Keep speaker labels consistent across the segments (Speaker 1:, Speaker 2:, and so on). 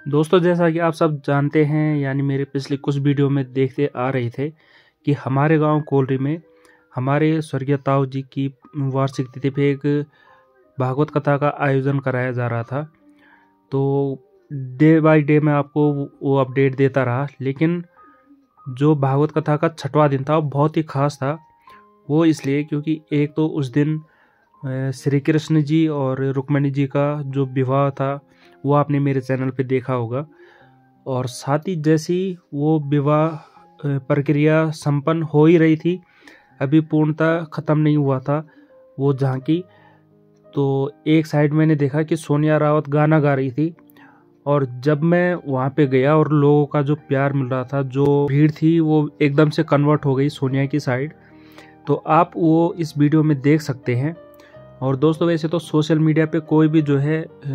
Speaker 1: दोस्तों, जैसा कि आप सब जानते हैं, यानी मेरे पिछले कुछ वीडियो में देखते आ रहे थे कि हमारे गांव कोलरी में हमारे स्वर्गीय ताऊ जी की वार्षिक तिथि पे एक भागवत कथा का आयोजन कराया जा रहा था। तो डे बाय डे मैं आपको वो अपडेट देता रहा, लेकिन जो भागवत कथा का 6वां दिन था वो बहुत ही खास था। वो इसलिए क्योंकि एक तो उस दिन श्री कृष्ण जी और रुक्मिणी जी का जो विवाह था वो आपने मेरे चैनल पे देखा होगा, और साथ ही जैसी वो विवाह प्रक्रिया संपन्न हो ही रही थी, अभी पूर्णतः ख़त्म नहीं हुआ था वो झांकी। तो एक साइड मैंने देखा कि सोनिया रावत गाना गा रही थी, और जब मैं वहाँ पे गया और लोगों का जो प्यार मिल रहा था, जो भीड़ थी, वो एकदम से कन्वर्ट हो गई सोनिया की साइड। तो आप वो इस वीडियो में देख सकते हैं। और दोस्तों, वैसे तो सोशल मीडिया पे कोई भी जो है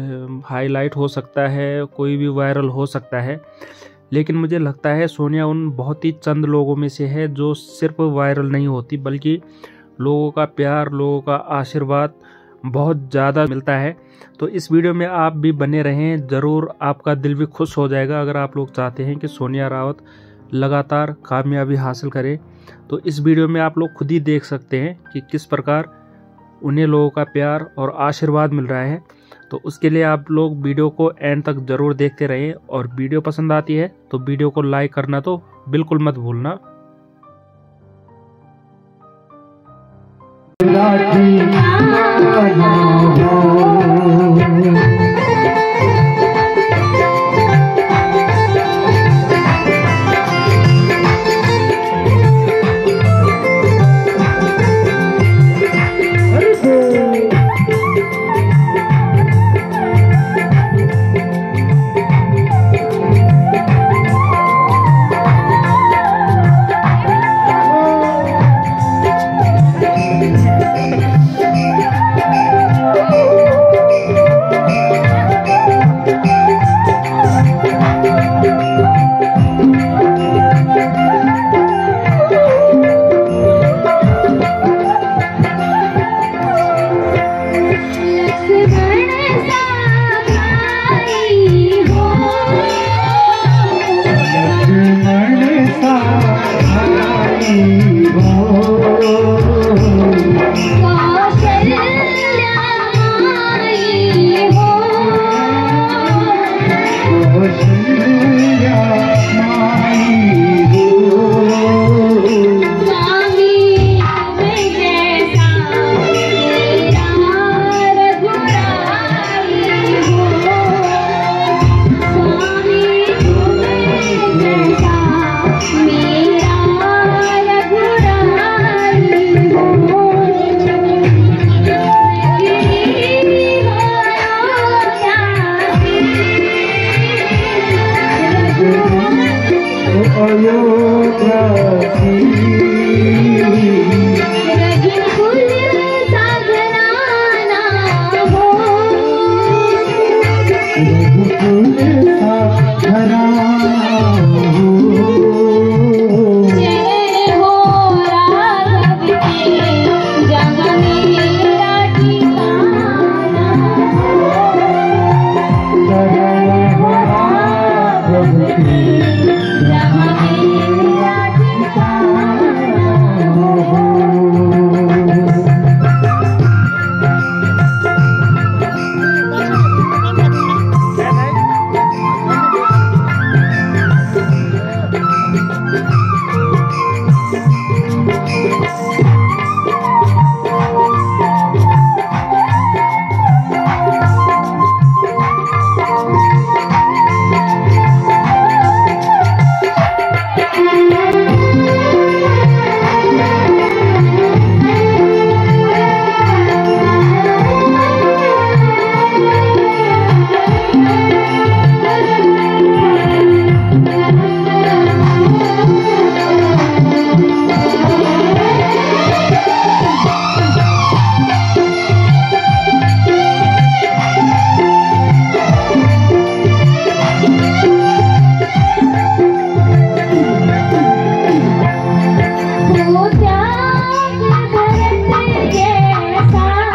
Speaker 1: हाईलाइट हो सकता है, कोई भी वायरल हो सकता है, लेकिन मुझे लगता है सोनिया उन बहुत ही चंद लोगों में से है जो सिर्फ वायरल नहीं होती, बल्कि लोगों का प्यार, लोगों का आशीर्वाद बहुत ज़्यादा मिलता है। तो इस वीडियो में आप भी बने रहें, ज़रूर आपका दिल भी खुश हो जाएगा अगर आप लोग चाहते हैं कि सोनिया रावत लगातार कामयाबी हासिल करे। तो इस वीडियो में आप लोग खुद ही देख सकते हैं कि किस प्रकार उन्हें लोगों का प्यार और आशीर्वाद मिल रहा है। तो उसके लिए आप लोग वीडियो को एंड तक ज़रूर देखते रहें, और वीडियो पसंद आती है तो वीडियो को लाइक करना तो बिल्कुल मत भूलना।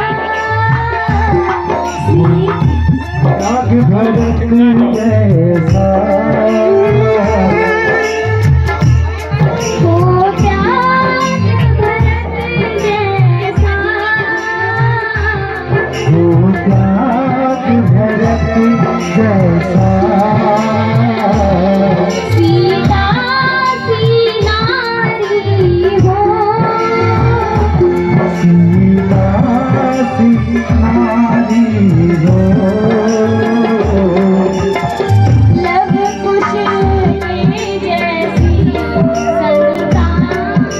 Speaker 2: भरत जैसा त्याग भरत जैसा
Speaker 3: सीता सी नारी हो,
Speaker 2: सीता सी नारी हो,
Speaker 3: लव कुश के जैसी संतान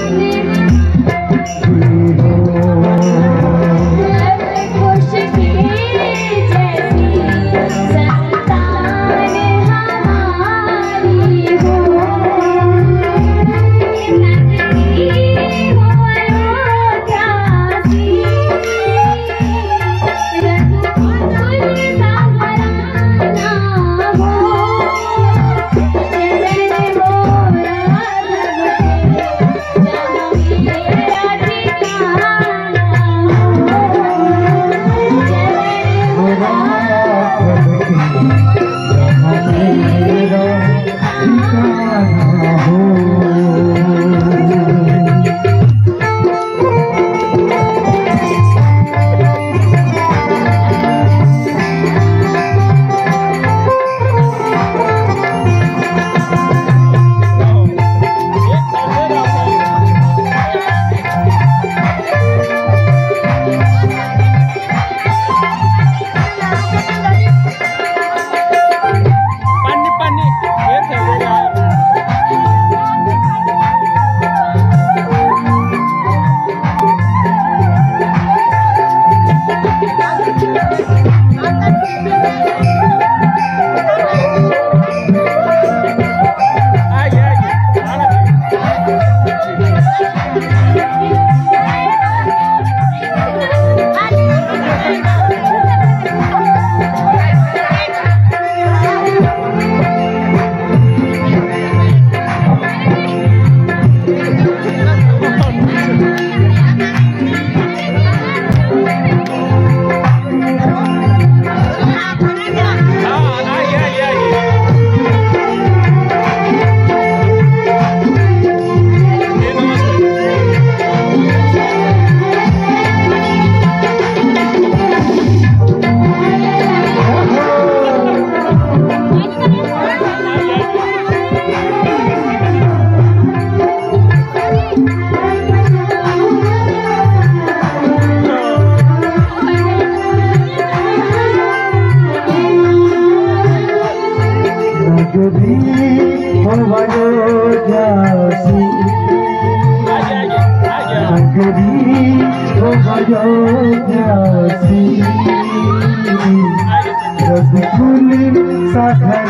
Speaker 2: रघुकुल सा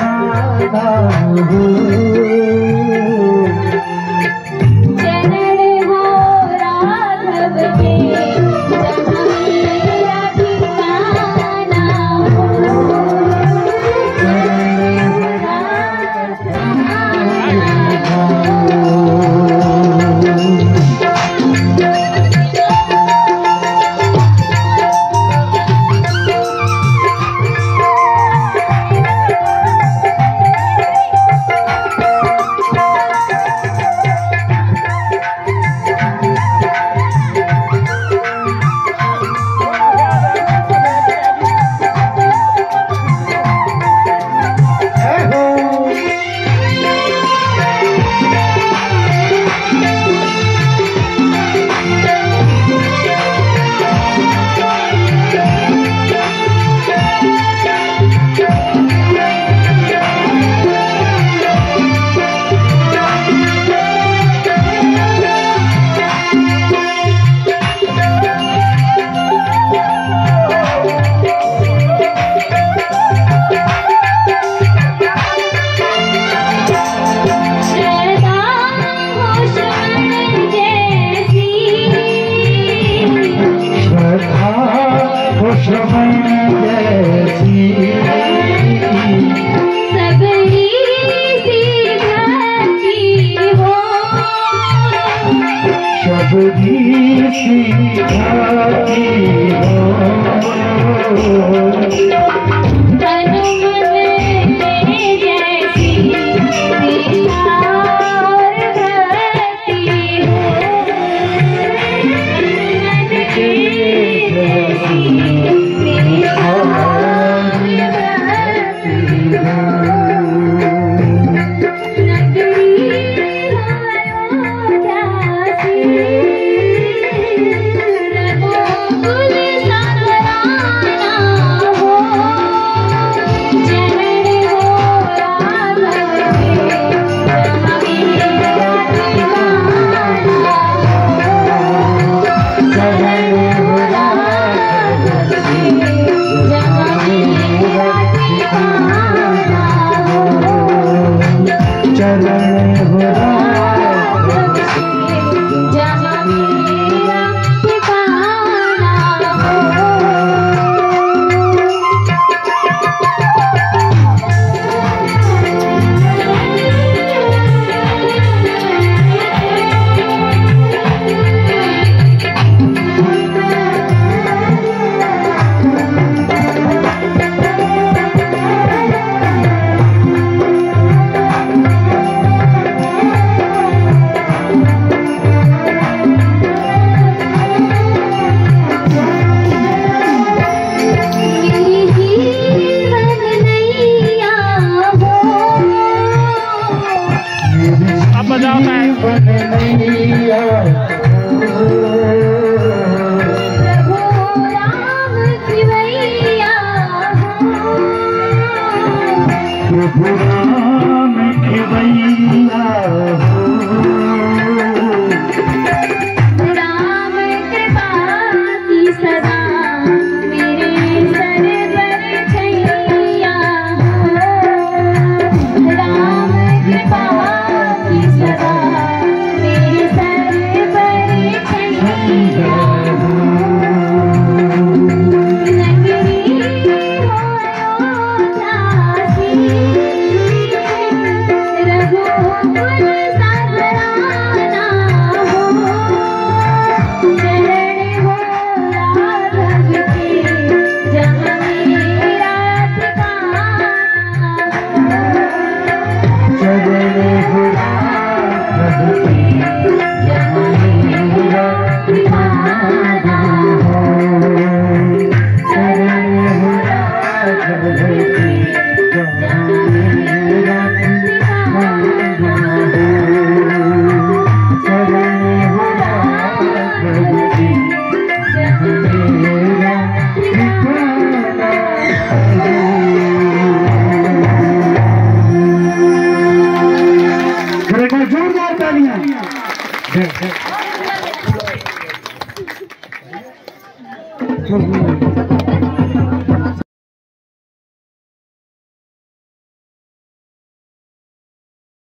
Speaker 2: घराना हो,
Speaker 3: चरण हो राघव के जहाँ मेरा ठिकाना हो, चरण हो राघव
Speaker 2: Oh प्रभु राम खेवैया हो
Speaker 3: राम कृपा की सदा मेरे सर पर छैया हो राम कृपा की सदा मेरे सर पर छैया हो नगरी हो अयोध्यासी रघुकुल सघराना हो चरण हो राघव के जहाँ मेरा ठिकाना
Speaker 2: चरण हो राघव के जहाँ मेरा ठिकाना हो चरण हो राघव के जहाँ मेरा ठिकाना हो चरण हो राघव के जहाँ मेरा ठिकाना हो। जोरदार तालियां।